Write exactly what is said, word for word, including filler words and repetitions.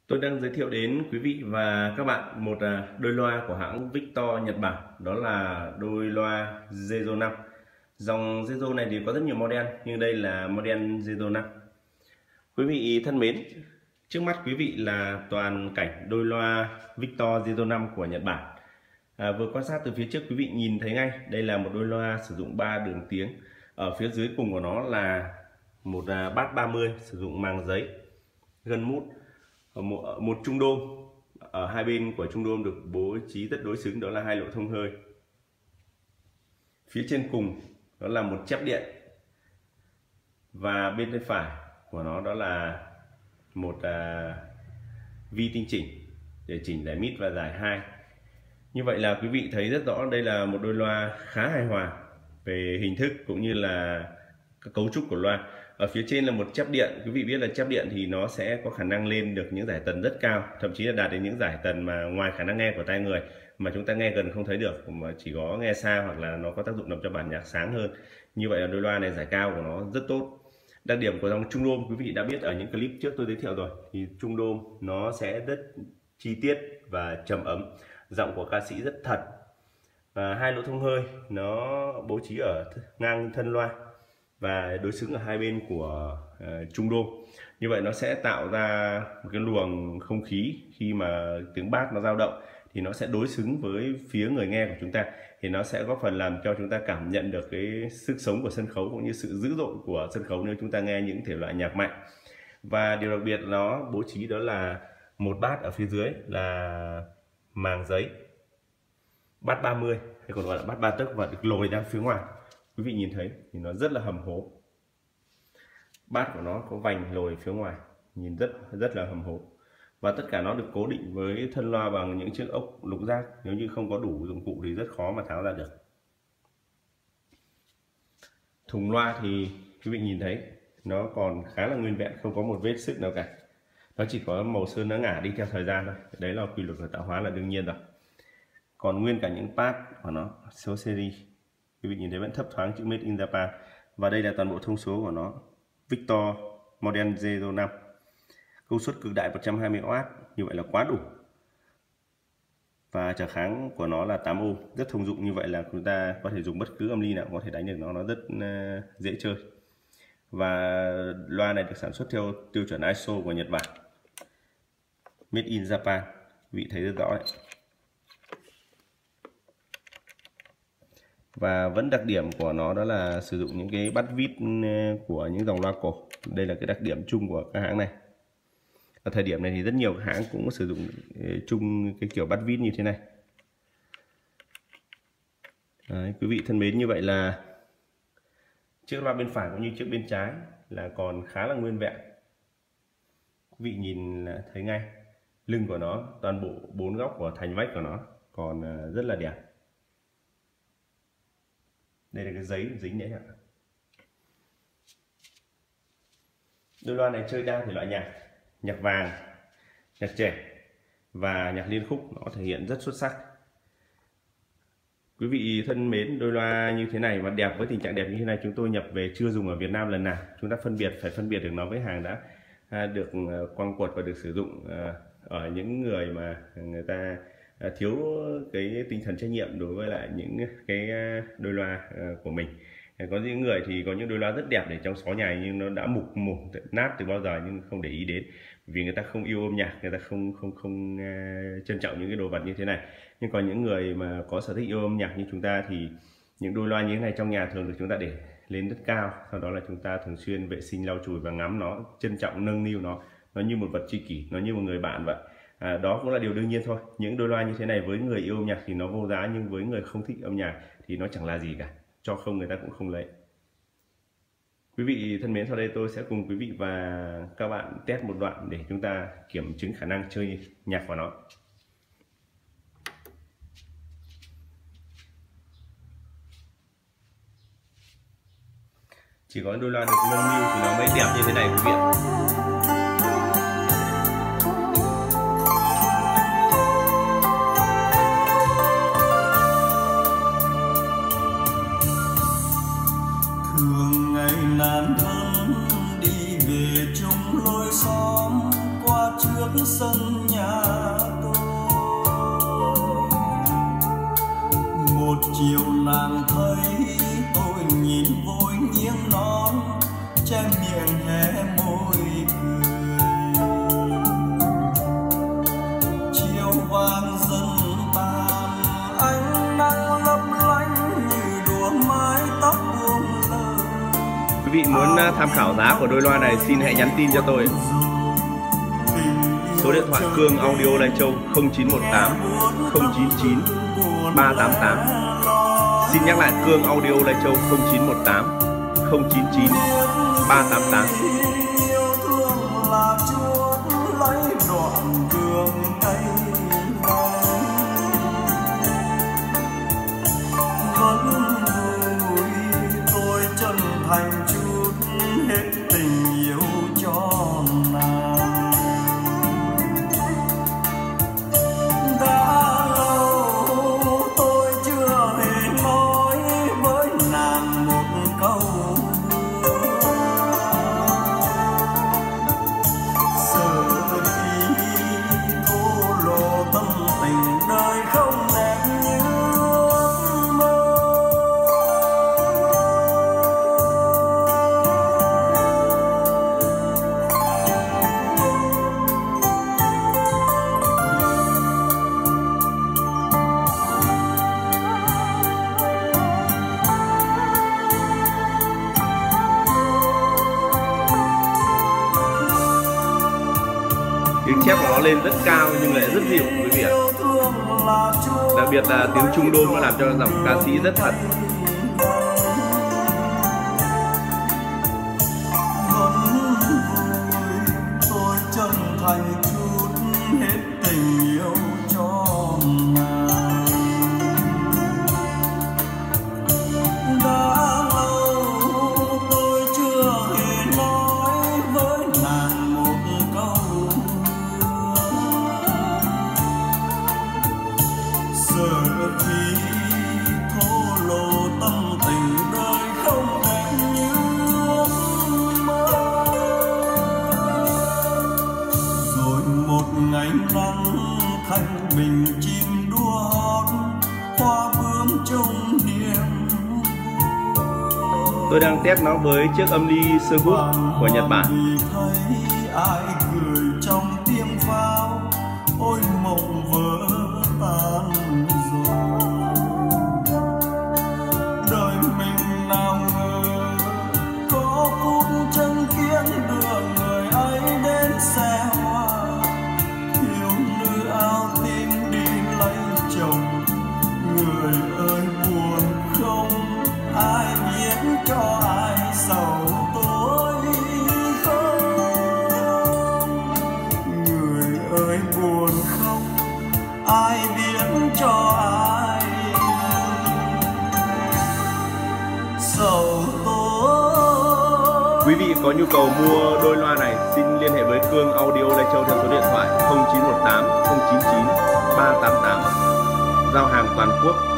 Tôi đang giới thiệu đến quý vị và các bạn một đôi loa của hãng Victor Nhật Bản, đó là đôi loa Zezo năm. Dòng Zezo này thì có rất nhiều model, nhưng đây là model Zezo năm. Quý vị thân mến, trước mắt quý vị là toàn cảnh đôi loa Victor Zezo năm của Nhật Bản. À, vừa quan sát từ phía trước quý vị nhìn thấy ngay, đây là một đôi loa sử dụng ba đường tiếng. Ở phía dưới cùng của nó là một bass ba mươi sử dụng màng giấy, gân mút. Một, một trung đôm, ở hai bên của trung đôm được bố trí rất đối xứng, đó là hai lỗ thông hơi. Phía trên cùng đó là một chép điện, và bên tay phải của nó đó là một uh, vi tinh chỉnh để chỉnh giải mít và giải hai. Như vậy là quý vị thấy rất rõ đây là một đôi loa khá hài hòa về hình thức cũng như là các cấu trúc của loa. Ở phía trên là một chép điện. Quý vị biết là chép điện thì nó sẽ có khả năng lên được những giải tần rất cao, thậm chí là đạt đến những giải tần mà ngoài khả năng nghe của tai người, mà chúng ta nghe gần không thấy được, mà chỉ có nghe xa, hoặc là nó có tác dụng làm cho bản nhạc sáng hơn. Như vậy là đôi loa này giải cao của nó rất tốt. Đặc điểm của dòng trung đôm quý vị đã biết ở những clip trước tôi giới thiệu rồi, thì trung đôm nó sẽ rất chi tiết và trầm ấm, giọng của ca sĩ rất thật. Và hai lỗ thông hơi nó bố trí ở ngang thân loa và đối xứng ở hai bên của uh, trung đôm. Như vậy nó sẽ tạo ra một cái luồng không khí, khi mà tiếng bass nó dao động thì nó sẽ đối xứng với phía người nghe của chúng ta, thì nó sẽ góp phần làm cho chúng ta cảm nhận được cái sức sống của sân khấu cũng như sự dữ dội của sân khấu nếu chúng ta nghe những thể loại nhạc mạnh. Và điều đặc biệt nó bố trí đó là một bass ở phía dưới là màng giấy, bass ba mươi hay còn gọi là bass ba tấc, và được lồi ra phía ngoài. Quý vị nhìn thấy thì nó rất là hầm hố. Bass của nó có vành lồi phía ngoài, nhìn rất rất là hầm hố. Và tất cả nó được cố định với thân loa bằng những chiếc ốc lục giác. Nếu như không có đủ dụng cụ thì rất khó mà tháo ra được. Thùng loa thì quý vị nhìn thấy nó còn khá là nguyên vẹn, không có một vết xước nào cả. Nó chỉ có màu sơn nó ngả đi theo thời gian thôi. Đấy là quy luật của tạo hóa, là đương nhiên rồi. Còn nguyên cả những pad của nó, số series, quý vị nhìn thấy vẫn thấp thoáng chữ Made in Japan. Và đây là toàn bộ thông số của nó, Victor model Zezo năm. Công suất cực đại một trăm hai mươi oát, như vậy là quá đủ. Và trở kháng của nó là tám ohm, rất thông dụng. Như vậy là chúng ta có thể dùng bất cứ âm ly nào có thể đánh được nó, nó rất uh, dễ chơi. Và loa này được sản xuất theo tiêu chuẩn i ét o của Nhật Bản, Made in Japan, vị thấy rất rõ đấy. Và vẫn đặc điểm của nó đó là sử dụng những cái bass vít của những dòng loa cổ. Đây là cái đặc điểm chung của các hãng này. Ở thời điểm này thì rất nhiều hãng cũng sử dụng chung cái kiểu bass vít như thế này. Đấy, quý vị thân mến, như vậy là chiếc loa bên phải cũng như chiếc bên trái là còn khá là nguyên vẹn. Quý vị nhìn là thấy ngay lưng của nó, toàn bộ bốn góc của thành vách của nó còn rất là đẹp. Đây là cái giấy dính đấy ạ. Đôi loa này chơi đa thể loại nhạc, nhạc vàng, nhạc trẻ và nhạc liên khúc, nó thể hiện rất xuất sắc. Quý vị thân mến, đôi loa như thế này và đẹp với tình trạng đẹp như thế này chúng tôi nhập về chưa dùng ở Việt Nam lần nào. Chúng ta phân biệt phải phân biệt được nó với hàng đã được quăng quật và được sử dụng ở những người mà người ta thiếu cái tinh thần trách nhiệm đối với lại những cái đôi loa của mình. Có những người thì có những đôi loa rất đẹp để trong xó nhà nhưng nó đã mục mục nát từ bao giờ nhưng không để ý đến, vì người ta không yêu âm nhạc, người ta không không không uh, trân trọng những cái đồ vật như thế này. Nhưng còn những người mà có sở thích yêu âm nhạc như chúng ta thì những đôi loa như thế này trong nhà thường được chúng ta để lên rất cao, sau đó là chúng ta thường xuyên vệ sinh, lau chùi và ngắm nó, trân trọng, nâng niu nó, nó như một vật tri kỷ, nó như một người bạn vậy. À, đó cũng là điều đương nhiên thôi. Những đôi loa như thế này với người yêu âm nhạc thì nó vô giá, nhưng với người không thích âm nhạc thì nó chẳng là gì cả, cho không người ta cũng không lấy. Quý vị thân mến, sau đây tôi sẽ cùng quý vị và các bạn test một đoạn để chúng ta kiểm chứng khả năng chơi nhạc của nó. Chỉ có đôi loa được nâng niu thì nó mới đẹp như thế này quý vị ạ. Thường ngày nàng thân đi về chung lối xóm, qua trước sân nhà tôi. Một chiều nàng thấy tôi nhìn vội nghiêng nón, che miệng hé môi cười. Chiều vàng dần tàn, ánh nắng lấp lánh như đùa mái tóc buông lơi. Quý vị muốn tham khảo giá của đôi loa này xin hãy nhắn tin cho tôi. Số điện thoại Cương Audio Lai Châu không chín một tám không chín chín ba tám tám. Xin nhắc lại Cương Audio Lai Châu không chín một tám không chín chín ba tám tám. Yêu thương là chuốt lấy đoạn đường cây vắng. Vẫn vui tôi chân thành chút hết tình yêu cho nàng. Đã lâu tôi chưa hề nói với nàng một câu tiếng chép của nó lên rất cao nhưng lại rất dịu quý vị ạ. Đặc biệt là tiếng trung đôn nó làm cho giọng ca sĩ rất thật. Tôi chân thành chút hết tình yêu cho nàng. Đã lâu tôi chưa hề nói với nàng một câu giờ thì thổ lộ tâm tình đời không đẹp như ước mơ. Rồi một ngày nắng thanh bình chim đua hót, hoa bướm trong niềm vui. Tôi đang test nó với chiếc âm ly Scoop của Nhật Bản. Thấy ai cười trong tiếng pháo, ôi mộng vỡ tan rồi. Đời mình nào ngờ có phút chân kiến đưa người ấy đến xe hoa. Thiếu nữ áo tím đi lấy chồng, người ơi buồn không ai biết cho ai sầu tối không. Người ơi buồn không ai biết cho ai sầu tối. Quý vị có nhu cầu mua đôi loa này xin liên hệ với Cương Audio Lai Châu theo số điện thoại không chín một tám không chín chín ba tám tám. Giao hàng toàn quốc.